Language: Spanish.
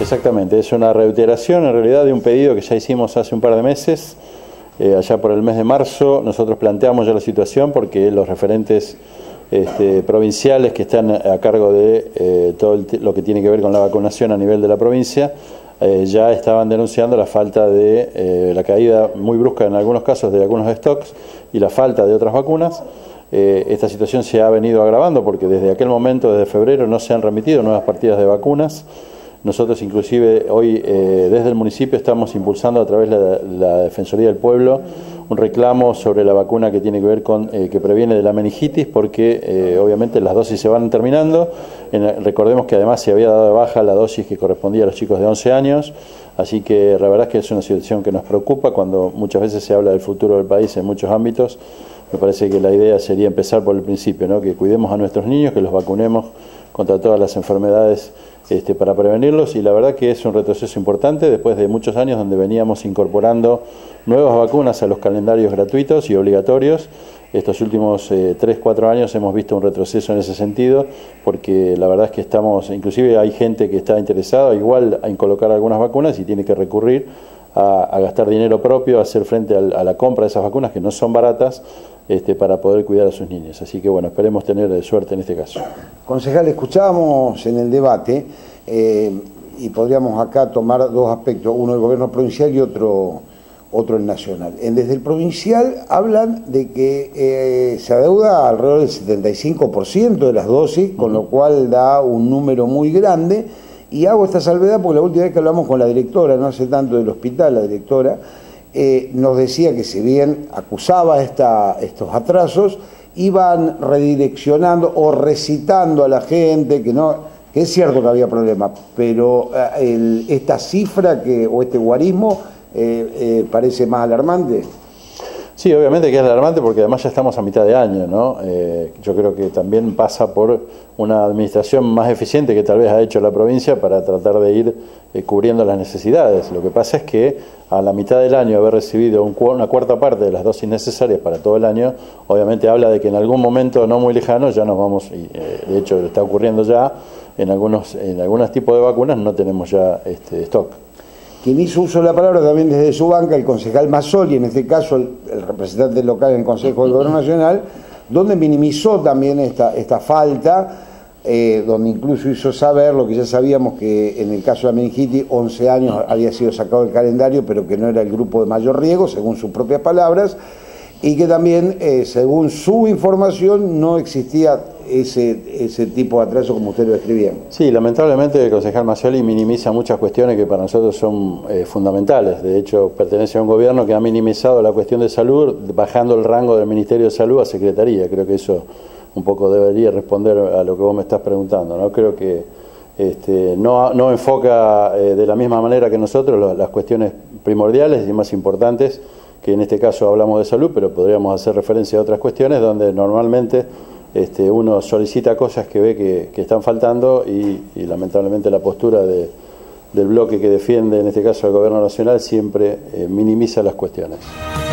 Exactamente, es una reiteración en realidad de un pedido que ya hicimos hace un par de meses. Allá por el mes de marzo nosotros planteamos ya la situación porque los referentes provinciales que están a cargo de todo lo que tiene que ver con la vacunación a nivel de la provincia ya estaban denunciando la falta de la caída muy brusca en algunos casos de algunos stocks y la falta de otras vacunas. Esta situación se ha venido agravando porque desde aquel momento, desde febrero, no se han remitido nuevas partidas de vacunas. Nosotros inclusive hoy desde el municipio estamos impulsando a través de la Defensoría del Pueblo un reclamo sobre la vacuna que tiene que ver con que previene de la meningitis, porque obviamente las dosis se van terminando. Recordemos que además se había dado de baja la dosis que correspondía a los chicos de 11 años, así que la verdad es que es una situación que nos preocupa cuando muchas veces se habla del futuro del país en muchos ámbitos. Me parece que la idea sería empezar por el principio, ¿no? Que cuidemos a nuestros niños, que los vacunemos contra todas las enfermedades para prevenirlos, y la verdad que es un retroceso importante después de muchos años donde veníamos incorporando nuevas vacunas a los calendarios gratuitos y obligatorios. Estos últimos 3-4 años hemos visto un retroceso en ese sentido, porque la verdad es que inclusive hay gente que está interesada igual en colocar algunas vacunas y tiene que recurrir a gastar dinero propio, a hacer frente a la compra de esas vacunas que no son baratas, para poder cuidar a sus niños. Así que bueno, esperemos tener suerte en este caso. Concejal, escuchábamos en el debate y podríamos acá tomar dos aspectos, uno el gobierno provincial y otro el nacional. Desde el provincial hablan de que se adeuda alrededor del 75% de las dosis, con lo cual da un número muy grande, y hago esta salvedad porque la última vez que hablamos con la directora, no hace tanto del hospital, la directora, nos decía que si bien acusaba estos atrasos, iban redireccionando o recitando a la gente que es cierto que había problemas, pero esta cifra o este guarismo parece más alarmante. Sí, obviamente que es alarmante porque además ya estamos a mitad de año, ¿no? Yo creo que también pasa por una administración más eficiente que tal vez ha hecho la provincia para tratar de ir cubriendo las necesidades. Lo que pasa es que a la mitad del año haber recibido una cuarta parte de las dosis necesarias para todo el año, obviamente habla de que en algún momento no muy lejano ya nos vamos, y de hecho está ocurriendo ya, en algunos tipos de vacunas no tenemos ya stock. Quien hizo uso de la palabra también desde su banca, el concejal Mazzoli, en este caso el representante local en el Consejo del Gobierno Nacional, donde minimizó también esta falta, donde incluso hizo saber lo que ya sabíamos, que en el caso de la meningitis 11 años había sido sacado del calendario, pero que no era el grupo de mayor riesgo, según sus propias palabras, y que también, según su información, no existía ese tipo de atraso como usted lo describía. Sí, lamentablemente el concejal Mazzoli minimiza muchas cuestiones que para nosotros son fundamentales. De hecho, pertenece a un gobierno que ha minimizado la cuestión de salud, bajando el rango del Ministerio de Salud a Secretaría. Creo que eso un poco debería responder a lo que vos me estás preguntando, ¿no? Creo que no enfoca de la misma manera que nosotros las cuestiones primordiales y más importantes, que en este caso hablamos de salud, pero podríamos hacer referencia a otras cuestiones donde normalmente uno solicita cosas que ve que están faltando y lamentablemente la postura del bloque que defiende, en este caso el Gobierno Nacional, siempre minimiza las cuestiones.